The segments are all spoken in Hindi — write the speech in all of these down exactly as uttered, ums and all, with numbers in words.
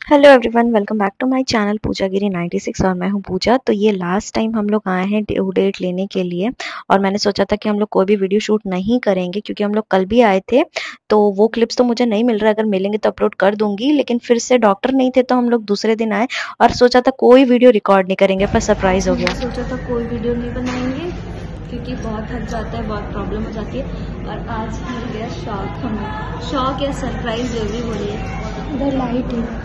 Hello everyone, welcome back to my channel Pooja Giri ninety six और मैं हूं पूजा। तो ये लास्ट टाइम हम लोग आए हैं ड्यू डेट लेने के लिए और मैंने सोचा था कि हम लोग कोई भी वीडियो शूट नहीं करेंगे क्योंकि हम लोग कल भी आए थे। तो वो क्लिप्स तो मुझे नहीं मिल रहा है, अगर मिलेंगे तो अपलोड कर दूंगी। लेकिन फिर से डॉक्टर नहीं थे तो हम लोग दूसरे दिन आए और सोचा था कोई वीडियो रिकॉर्ड नहीं करेंगे, पर सरप्राइज हो गया। सोचा था कोई वीडियो नहीं बनाएंगे क्योंकि बहुत थक जाता है, बहुत प्रॉब्लम हो जाती है। और आज मिल गया शॉक, हमें शॉक या सरप्राइज जो भी बोलिए। इधर लाइट है।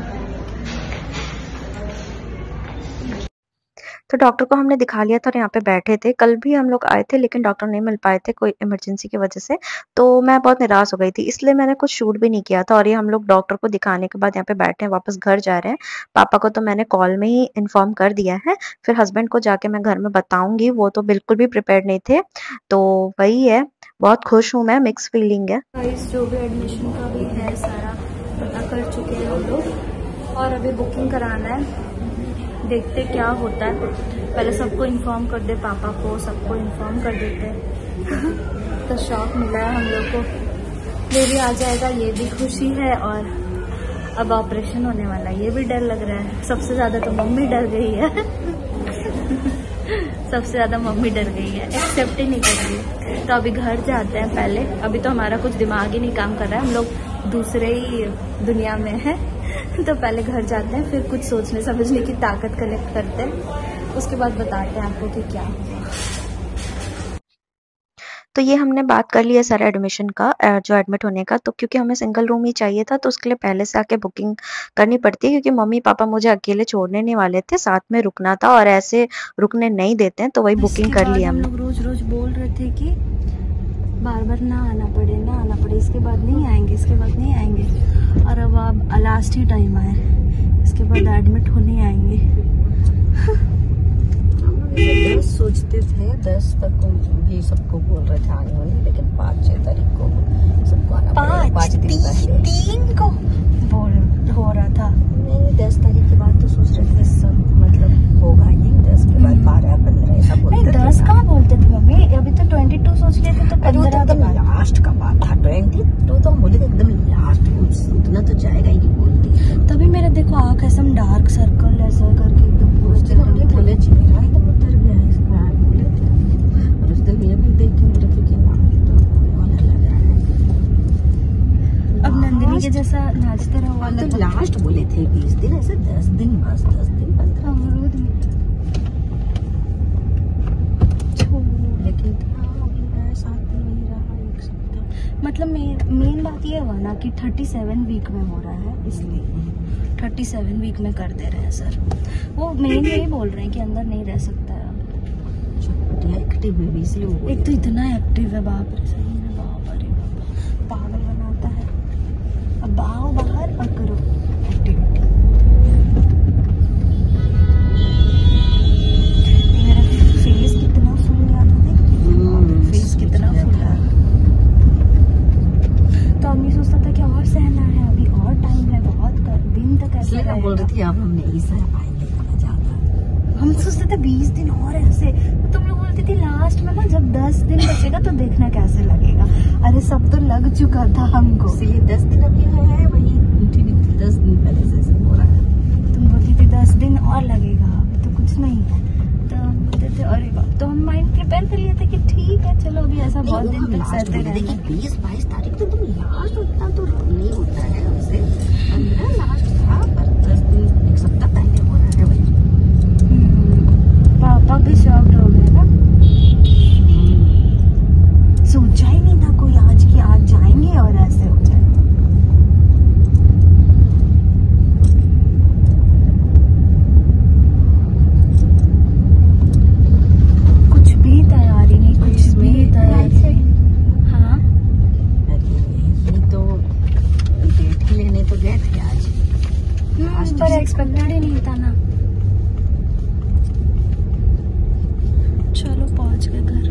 तो डॉक्टर को हमने दिखा लिया था और यहाँ पे बैठे थे। कल भी हम लोग आए थे लेकिन डॉक्टर नहीं मिल पाए थे कोई इमरजेंसी की वजह से। तो मैं बहुत निराश हो गई थी, इसलिए मैंने कुछ शूट भी नहीं किया था। और ये हम लोग डॉक्टर को दिखाने के बाद यहाँ पे बैठे हैं, वापस घर जा रहे हैं। पापा को तो मैंने कॉल में ही इन्फॉर्म कर दिया है, फिर हस्बैंड को जाके मैं घर में बताऊंगी। वो तो बिल्कुल भी प्रिपेयर नहीं थे। तो वही है, बहुत खुश हूँ मैं, मिक्स फीलिंग है। प्राइस जो भी एडमिशन का भी है सारा पता कर चुके हैं हम लोग और अभी बुकिंग कराना है। देखते क्या होता है, पहले सबको इन्फॉर्म कर दे, पापा को सबको इन्फॉर्म कर देते। तो शॉक मिला है हम लोग को, बेबी आ जाएगा ये भी खुशी है और अब ऑपरेशन होने वाला है ये भी डर लग रहा है। सबसे ज्यादा तो मम्मी डर गई है। सबसे ज्यादा मम्मी डर गई है, एक्सेप्ट ही नहीं कर रही। तो अभी घर जाते हैं पहले, अभी तो हमारा कुछ दिमाग ही नहीं काम कर रहा है, हम लोग दूसरे ही दुनिया में है। तो पहले घर जाते हैं, फिर कुछ सोचने समझने की ताकत कलेक्ट करते हैं, उसके बाद बताते हैं आपको कि क्या हुआ। तो ये हमने बात कर लिया सारा एडमिशन का, जो एडमिट होने का। तो क्योंकि हमें सिंगल रूम ही चाहिए था तो उसके लिए पहले से आके बुकिंग करनी पड़ती है, क्योंकि मम्मी पापा मुझे अकेले छोड़ने नहीं वाले थे, साथ में रुकना था और ऐसे रुकने नहीं देते हैं, तो वही बुकिंग कर लिया हम हमने। लोग रोज रोज बोल रहे थे कि बार बार ना आना पड़े ना आना पड़े, इसके बाद नहीं आएंगे, इसके बाद नहीं आएंगे। और अब आप लास्ट ही टाइम आए, इसके बाद एडमिट होने आएंगे। दस सोचते थे, दस तक भी सबको बोल रहे थे आने वाले, लेकिन पाँच छह तारीख को सबको आना पड़ेगा। पाँच दिन पहले तीन को बोल हो रहा था। नहीं, दस तारीख के बाद तो सोच रहे थे सब, मतलब होगा ही। दस के बाद बारह पंद्रह ऐसा बोलते थे। दस कहाँ बोलते थे मम्मी, अभी तो ट्वेंटी टू सोच रहे थे। तो पंद्रह एकदम लास्ट का बात था, ट्वेंटी टू तो हम बोले थे एकदम लास्ट, उतना तो जाएगा ही नहीं बोलती। तभी मेरा देखो आँख ऐसा डार्क सर्कल ऐसा करके एकदम उस दिन हमने बोले चेहरा एकदम उतर गया है इसका, बोले थे। और उस दिन ये भी देख के मुझे कि वाला लग रहा है। अब नंदिनी के जैसा नाचते रहो। तो लास्ट बोले थे बीस दिन, ऐसे दस दिन बस, दस दिन पंद्रह दिन। लेकिन सात दिन वही रहा, एक सप्ताह। मतलब मेन बात ये हुआ ना कि थर्टी सेवन वीक में हो रहा है, इसलिए थर्टी सेवन वीक में कर दे रहे हैं सर। वो मेन यही बोल रहे हैं कि अंदर नहीं रह सकता है। एक्टिव बेबी इसलिए वो एक तो इतना एक्टिव है, बाप रे, सही में बाप रे बाप, पागल बनाता है। अब आओ बाहर और करो एक्टिविटी। मेरा फेस कितना फूल गया था, देख फेस कितना फूला है। तो अम्मी सोचता था कि और सहना है, अभी और टाइम है, बहुत कर, दिन तक ऐसे रहेगा। बोल रही थी अब हम नहीं सह पाएंगे इतना ज्यादा। हम सोचते थे बीस दिन और ऐसे। तो तुम लोग बोलती थी लास्ट में ना जब दस दिन बचेगा तो देखना कैसे लगेगा। अरे सब तो लग चुका था हमको। इसलिए दस दिन अभी है, वही दस दिन पहले से सब हो रहा है। तुम बोलती थी दस दिन और लगेगा, अभी तो कुछ नहीं है। तो हम बोलते थे अरे बाप, तो हम माइंड प्रिपेयर कर लिए थे कि ठीक है चलो अभी ऐसा बहुत दिन तक सहते रहेंगे। बीस बाईस तारीख तो तुम लास्ट उतना तो नहीं होता है हमसे, पंद्रह लास्ट था, पर दस दिन एक सप्ताह पहले हो रहा है वही। पापा भी शॉक्ड हो गए ना, सोचा ही नहीं था कोई आज की आज जाएंगे और ऐसे हो जाए। कुछ भी तैयारी नहीं, कुछ भी तैयारी नहीं। हाँ ये तो डेट ही लेने तो गए थे आज, पर एक्सपेक्टेड ही नहीं था ना। चलो पहुंच गए घर।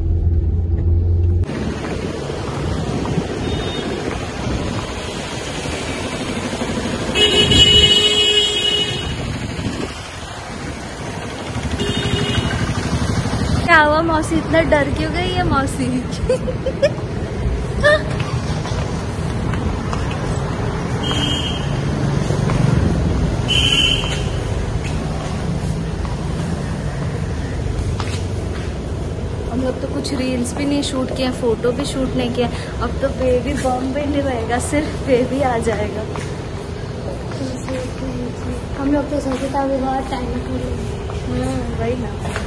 क्या हुआ मौसी, इतना डर क्यों गई है मौसी? तो कुछ रील्स भी नहीं शूट किए, फ़ोटो भी शूट नहीं किया। अब तो बेबी बॉम्बे नहीं रहेगा, सिर्फ बेबी आ जाएगा। हम लोग तो सोचे था अभी बहुत टाइम में वही ना।